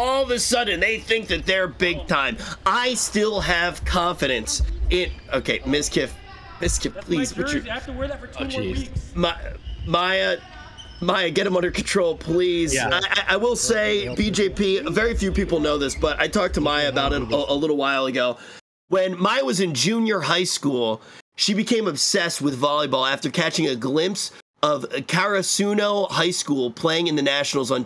all of a sudden they think that they're big time. I still have confidence in. Okay, Mizkif, please. I have to wear that for 2 more weeks. Maya, get him under control, please. Yeah. I will say, BJP, very few people know this, but I talked to Maya about it a little while ago. When Maya was in junior high school, she became obsessed with volleyball after catching a glimpse of Karasuno High School playing in the Nationals on